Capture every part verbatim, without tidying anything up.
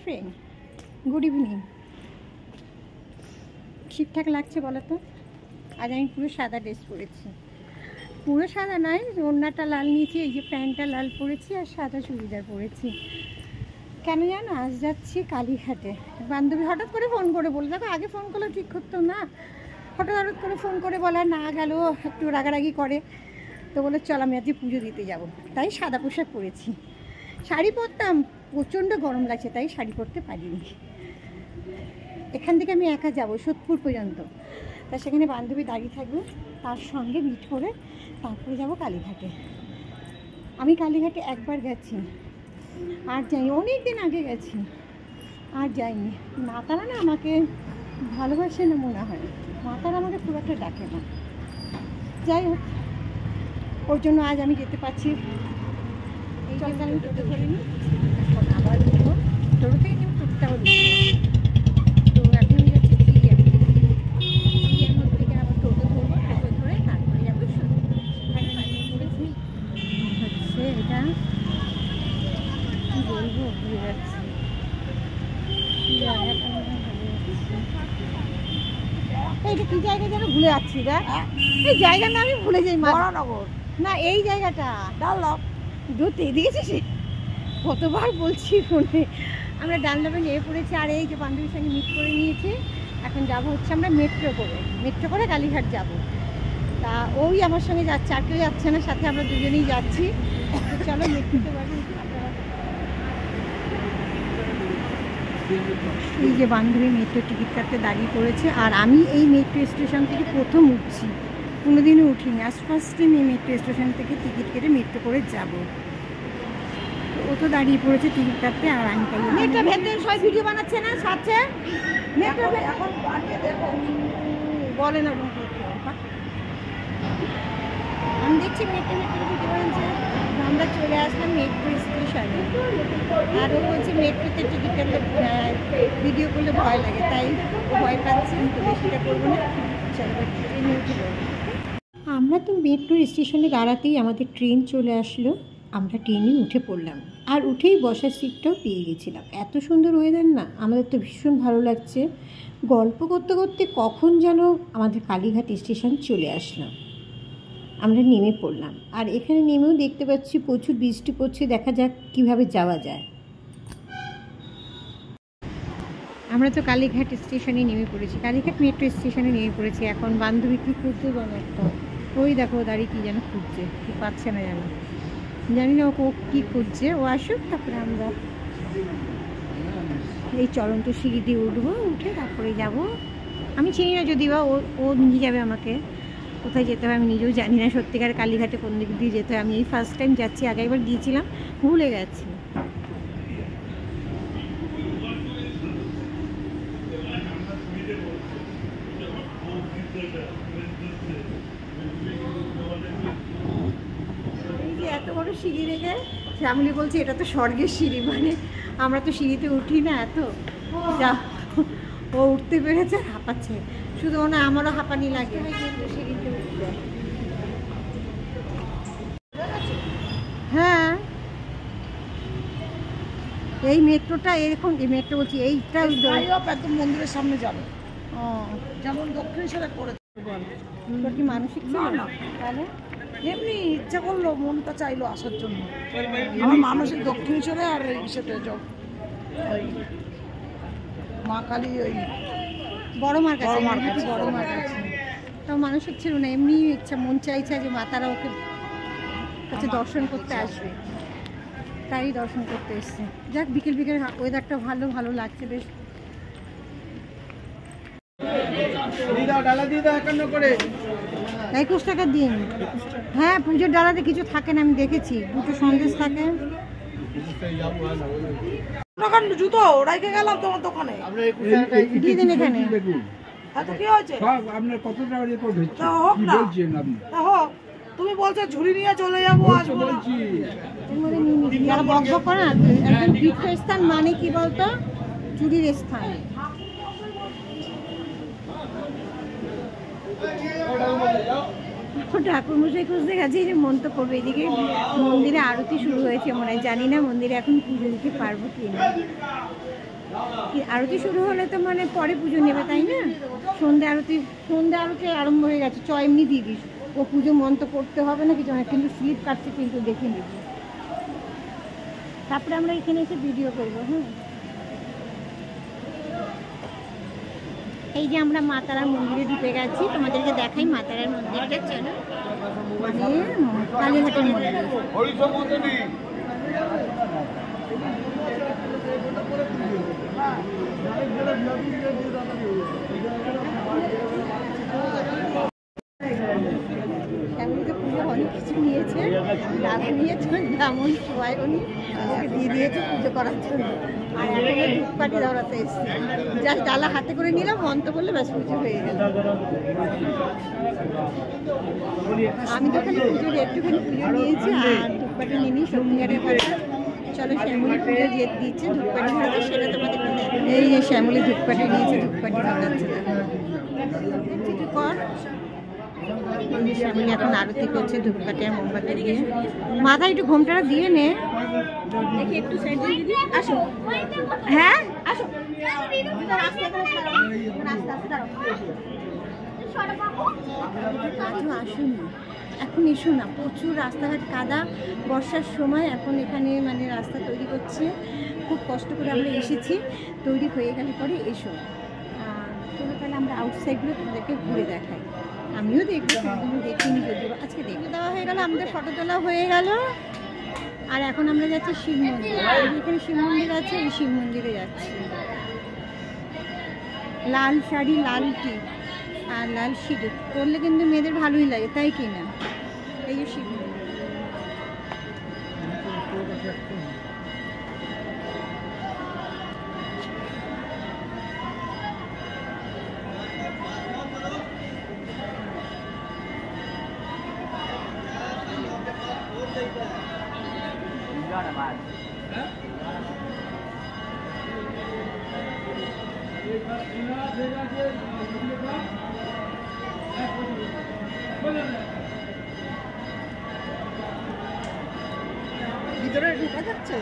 Friend, good evening. ঠিকঠাক লাগছে বলো তো? আজ আমি পুরো সাদা ড্রেস পরেছি। পুরো সাদা নয়, ওড়নাটা লাল নিয়েছি, এই যে প্যান্টটা লাল পরেছি আর সাদা চুড়িদার পরেছি। কেন জানো, আজ যাচ্ছি কালীঘাটে। বান্ধবী হঠাৎ করে ফোন করে বলে, দেখো আগে ফোন করলে ঠিক করতো না, হঠাৎ হঠাৎ করে ফোন করে বলে না গেল, একটু রাগারাগি করে। তো বলে চল আমি আজকে পুজো দিতে যাব, তাই সাদা পোশাক পরেছি। শাড়ি পরতাম, প্রচণ্ড গরম লাগছে তাই শাড়ি পরতে পারিনি। এখান থেকে আমি একা যাব সোদপুর পর্যন্ত, তা সেখানে বান্ধবী দাঁড়িয়ে থাকবে, তার সঙ্গে মিট করে তারপরে যাব কালীঘাটে। আমি কালীঘাটে একবার গেছি, আর যাই অনেক দিন আগে গেছি, আর যাইনি। মাতারা না আমাকে ভালোবাসে না মনে হয়, মাতারা আমাকে খুব একটা ডাকে না। যাই হোক, ওর জন্য আজ আমি যেতে পারছি। এই জন্য আমি টোটো ধরিনি, এখন আবার উঠবো টোটো থেকে, কিন্তু টোটোটাও তো এখন আমি যাচ্ছি চিড়িয়া চিড়িয়ার মধ্যে থেকে আবার টোটো ধরবো, টোটো ধরে তারপরে যাবো সেখানে বানিয়ে পড়েছি হচ্ছে এটা কী বলবো, ভুলে যাচ্ছি জায়গাটা মনে হয় ভালো যাচ্ছে। এইটা কী জায়গা যেন ভুলে যাচ্ছি, দেখ এই জায়গার নাম আমি ভুলে যাই। মহানগর না, এই জায়গাটা ডানলপ দূরতে দিয়েছিস, কতবার বলছি ফোনে। আমরা ডানলপে নিয়ে পড়েছি, আর এই যে বান্ধবীর সঙ্গে মিট করে নিয়েছি। এখন যাবো হচ্ছে আমরা মেট্রো করে, মেট্রো করে কালীঘাট যাব। তা ওই আমার সঙ্গে যাচ্ছে, আর কেউ যাচ্ছে না, সাথে আমরা দুজনেই যাচ্ছি। তো চলো মেট্রোতে বাড়ি। এই যে বান্ধবী মেট্রো টিকিট কাটতে দাঁড়িয়ে পড়েছে, আর আমি এই মেট্রো স্টেশন থেকে প্রথম উঠছি, কোনোদিনও উঠিনি, আজ ফার্স্ট টাইম এই মেট্রো স্টেশন থেকে টিকিট কেটে মেট্রো করে যাব। ও তো দাঁড়িয়ে পড়েছে টিকিট কাটতে, আর আমি তাই মেট্রো ভেতরে সবাই ভিডিও বানাচ্ছে না, সাথে মেট্রো এখন বলে না, আমি দেখছি মেট্রো মেট্রো ভিডিও বানাচ্ছে। আমরা চলে আসলাম মেট্রো স্টেশনে, আর ও বলছে মেট্রোতে টিকিট কাটলে ভিডিও করলে ভয় লাগে, তাই ও ভয় পাচ্ছে, তো বেশিটা করবো না। চলো ট্রেনে উঠে পড়বো। আমরা তো মেট্রো স্টেশনে দাঁড়াতেই আমাদের ট্রেন চলে আসলো, আমরা ট্রেনে উঠে পড়লাম, আর উঠেই বসার সিটটাও পেয়ে গেছিলাম। এত সুন্দর ওয়েদার না, আমাদের তো ভীষণ ভালো লাগছে। গল্প করতে করতে কখন যেন আমাদের কালীঘাট স্টেশন চলে আসলো, আমরা নেমে পড়লাম। আর এখানে নেমেও দেখতে পাচ্ছি প্রচুর বৃষ্টি পড়ছে, দেখা যাক কিভাবে যাওয়া যায়। আমরা তো কালীঘাট স্টেশনে নেমে পড়েছি, কালীঘাট মেট্রো স্টেশনে নেমে পড়েছি। এখন বান্ধবী কী খুঁজছে জানো, একটা ওই দেখো দাঁড়িয়ে কী যেন খুঁজছে, কি পাচ্ছে না যেন, জানি না ও কী খুঁজছে। ও আসুক, তারপরে আমরা এই চলন্ত সিঁড়ি দিয়ে উঠবো, উঠে তারপরে যাব। আমি চিনি না যদি বা ও ও নিয়ে যাবে আমাকে, কোথায় যেতে হবে আমি নিজেও জানি না। সত্যিকার কালীঘাটে কোন দিক দিয়ে যেতে হয় আমি এই ফার্স্ট টাইম যাচ্ছি, আগে একবার গিয়েছিলাম, ভুলে গেছি। এত বড় সিঁড়ি রেখে শ্যামলি বলছে এটা তো স্বর্গের সিঁড়ি, মানে আমরা তো সিঁড়িতে উঠি না এত, যা ও উঠতে পেরেছে, হাঁপাচ্ছে। শুধু না, আমারও হাঁপানি লাগে কিন্তু সিঁড়িতে উঠতে। হ্যাঁ, এই মেট্রোটা এরকম, এই মেট্রো বলছি এইটা একদম মন্দিরের সামনে যাবে। ও, যেমন দক্ষিণেশ্বরে করে তোর কি মানসিক ছিল না? তাহলে এমনি ইচ্ছা করলো, মনটা চাইলো আসার জন্য। আমার মানসিক দক্ষিণেশ্বরে, আর সেটা ওই মা কালী, ওই বড় মার কাছে, বড় মার কাছে। তাও মানসিক ছিল না, এমনি ইচ্ছা, মন চাইছে যে মাতারা ওকে কাছে দর্শন করতে আসবে, তাই দর্শন করতে এসছে। যাক, বিকেল বিকেল ওয়েদারটা ভালো ভালো লাগছে বেশ। একুশ টাকা দিন। হ্যাঁ, পুজোর ডালাতে কিছু থাকে না, আমি দেখেছি, দুটো সন্দেশ থাকে। জুতো রেখে গেলাম তোমার দোকানে, দিয়ে দিন এখানে। কি হয়েছে? তুমি বলছো ঝুড়ি নিয়ে চলে যাবো, আসবো না। যারা বক বক করে না, একদম তীর্থস্থান মানে কি বলতো, চুরির স্থান। ঠাকুরমশাই খুঁজতে গেছে, যে মন তো করবে। এদিকে মন্দিরে আরতি শুরু হয়েছে মনে হয়, জানি না মন্দিরে এখন পুজো দিতে পারবো কি না। আরতি শুরু হলে তো মানে পরে পুজো নেবে, তাই না? সন্ধ্যা আরতি সন্ধ্যা আরতি আরম্ভ হয়ে গেছে, চ এমনি দিয়ে দিস। ও পুজো মন্ত্র করতে হবে না কিছু না, কিন্তু স্লিপ কাটছে কিন্তু দেখে নিবি। তারপরে আমরা এখানে এসে ভিডিও করবো। হ্যাঁ, এই যে আমরা মা তারার মন্দিরে ঢুকে গেছি, তোমাদেরকে দেখাই মা তারার মন্দিরটা। চলো, মানে কালীঘাটের মন্দির। ফ্যামিলিতে পুজো অনেক কিছু নিয়েছে, দাদা নিয়েছে, ব্রাহ্মণ সবাই উনি ওকে দিয়ে দিয়েছে পুজো করার জন্য। আর এখন ধূপকাঠি ধরাতে এসছে, জাস্ট ডালা হাতে করে নিলাম, মন্ত্র বললে ব্যাস পুজো হয়ে গেল। আমি তো খালি পুজোর একটুখানি পুজো নিয়েছি আর ধূপকাঠি নিয়ে নিই সত্যিকারের কথা। চলো, শ্যামলী পুজো যে দিচ্ছে ধূপকাঠি ধরাতে, সেটা তোমাদের এই যে শ্যামলী ধূপকাঠি নিয়েছে, ধূপকাঠি ধরাচ্ছে। কিছু কর, শ্যামলী এখন আরতি করছে ধূপকাঠি আর মোমবাতি দিয়ে। মাথায় একটু ঘোমটাটা দিয়ে নে, দেখি একটু সাইড দিয়ে দিদি। আসো, হ্যাঁ আসো, আসুন এখন এসো না, প্রচুর রাস্তাঘাট কাদা, বর্ষার সময়। এখন এখানে মানে রাস্তা তৈরি করছে, খুব কষ্ট করে আমরা এসেছি, তৈরি হয়ে গেলে পরে এসো। চলো তাহলে আমরা আউটসাইডগুলো তোমাদেরকে ঘুরে দেখাই। আমিও দেখবো, তুমি দেখিনি যদিও, আজকে দেখে দেওয়া হয়ে গেল, আমাদের ফটো তোলা হয়ে গেল। আর এখন আমরা যাচ্ছি শিব মন্দির। এখানে শিব মন্দির আছে, এই শিব মন্দিরে যাচ্ছি। লাল শাড়ি, লাল টি আর লাল সিঁদুর পরলে কিন্তু মেয়েদের ভালোই লাগে, তাই কি না? এই যে শিব মন্দির। ভিতরে ঢুকা যাচ্ছে,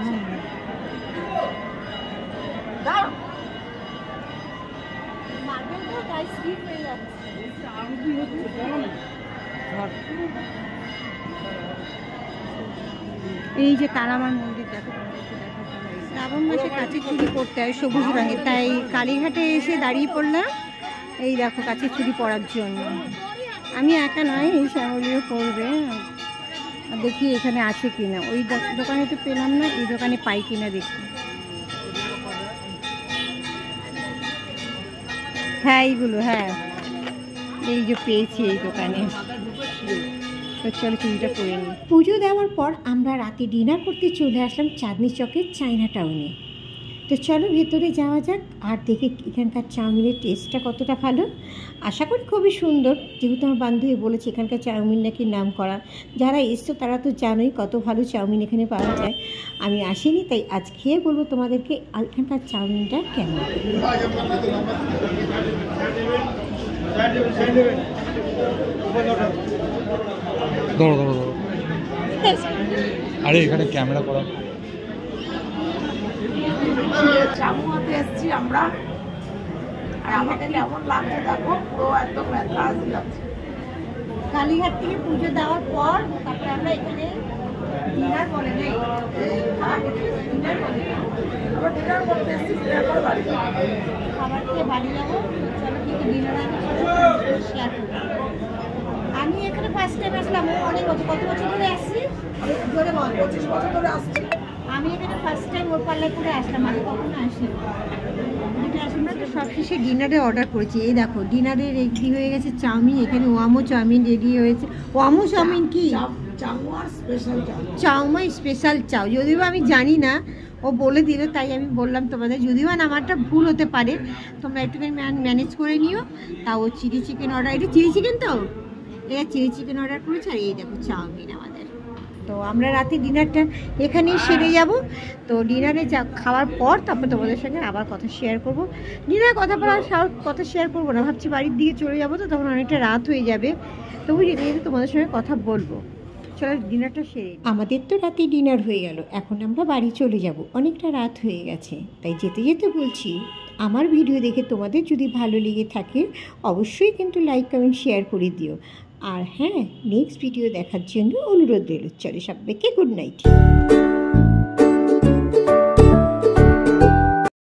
এই যে তারামার মন্দির দেখো, শ্রাবণ মাসে কাঁচের চুড়ি পরতে হয় সবুজ রঙের, তাই কালীঘাটে এসে দাঁড়িয়ে পড়লাম এই দেখো কাঁচের চুড়ি পরার জন্য। আমি একা নয়, এই শ্যামলীও পরবে। দেখি এখানে আছে কিনা, ওই দোকানে তো পেলাম না, এই দোকানে পাই কিনা দেখি। হ্যাঁ এইগুলো, হ্যাঁ এই যে পেয়েছি এই দোকানে। তো চলো চুড়িটা পরে নিই। পুজো দেওয়ার পর আমরা রাতে ডিনার করতে চলে আসলাম চাঁদনি চকের চায়না টাউনে। তো চলো ভেতরে যাওয়া যাক আর দেখে এখানকার চাউমিনের টেস্টটা কতটা ভালো। আশা করি খুবই সুন্দর, যেহেতু আমার বান্ধবী বলেছে এখানকার চাউমিন নাকি নাম করা। যারা এসছো তারা তো জানোই কত ভালো চাউমিন এখানে পাওয়া যায়। আমি আসিনি, তাই আজ খেয়ে বলবো তোমাদেরকে এখানকার চাউমিনটা কেমন। ধরো ধরো ধরো, আরে এখানে ক্যামেরা করা। জামুয়াতে এসেছি আমরা, আর আমাকে কেমন লাগছে দেখো, পুরো একদম ম্যাথরাজ লাগছে। কালীঘাট থেকে পুজো দেওয়ার পর তারপরে আমরা এখানে ডিনার করে নেই, ডিনার করে আমরা ডিনার করতে এসেছি, ডিনার করে বাড়ি যাবো। খাবার খেয়ে বাড়ি যাবো। চলো কিন্তু ডিনার আমি শেয়ার করবো। আমি এখানে ফার্স্ট টাইম আসলাম, অনেক বছর, কত বছর ধরে আসছি ধরে বল, পঁচিশ বছর ধরে আসছি। আমি এখানে ফার্স্ট টাইম ওর পাল্লায় করে আসলাম, আমি কখনো আসি। আমরা তো সব শেষে ডিনারে অর্ডার করেছি। এই দেখো ডিনারে রেডি হয়ে গেছে চাউমিন, এখানে ওয়ামো চাউমিন রেডি হয়েছে। ওয়ামো চাউমিন কি? চাউমার স্পেশাল চাউ। চাউমা স্পেশাল চাউ, যদিও আমি জানি না, ও বলে দিল তাই আমি বললাম তোমাদের। যদিও আমারটা ভুল হতে পারে, তোমরা একটুখানি ম্যানেজ করে নিও। তাও চিলি চিকেন অর্ডার, এটা চিলি চিকেন তো, এটা চিলি চিকেন অর্ডার করেছে। আর এই দেখো চাউমিন আমাদের। তো আমরা রাতে ডিনারটা এখানেই সেরে যাব। তো ডিনারে যা খাওয়ার পর তারপর তোমাদের সঙ্গে আবার কথা শেয়ার করব। ডিনারে কথা বলা কথা শেয়ার করবো না, ভাবছি বাড়ির দিকে চলে যাবো, তো তখন অনেকটা রাত হয়ে যাবে। তবু যেতে যেতে তোমাদের সঙ্গে কথা বলবো। চলো ডিনারটা সেরে আমাদের তো রাতে ডিনার হয়ে গেল, এখন আমরা বাড়ি চলে যাব, অনেকটা রাত হয়ে গেছে। তাই যেতে যেতে বলছি, আমার ভিডিও দেখে তোমাদের যদি ভালো লেগে থাকে অবশ্যই কিন্তু লাইক কমেন্ট শেয়ার করে দিও। আর হ্যাঁ, নেক্সট ভিডিও দেখার জন্য অনুরোধ রইল। চলো সবাইকে গুড নাইট।